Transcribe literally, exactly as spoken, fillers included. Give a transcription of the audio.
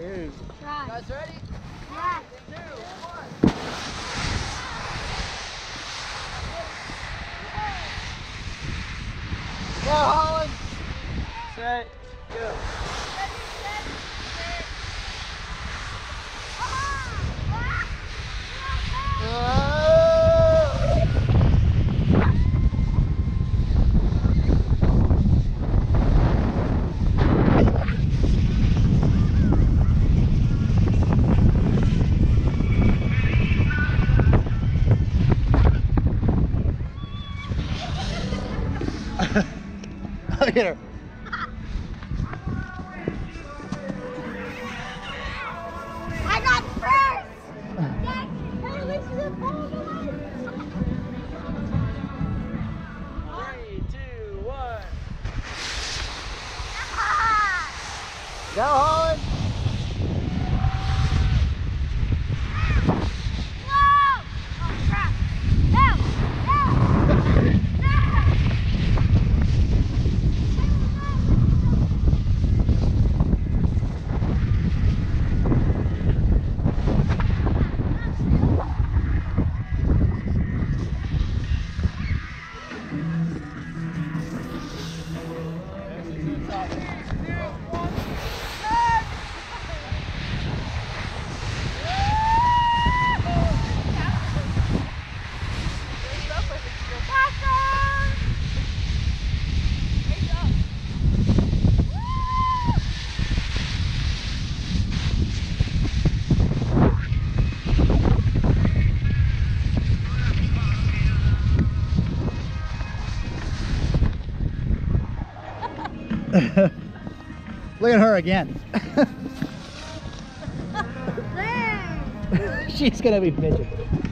Two. Try. Guys ready? Yeah. Two, one. Go, Holland. Set. Go. Look at her. I got first! Dad, at least you didn't fall away. Three, two, one. Go, Holland. Whoa! Oh, crap. No! No! No! Look at her again. She's gonna be bitching.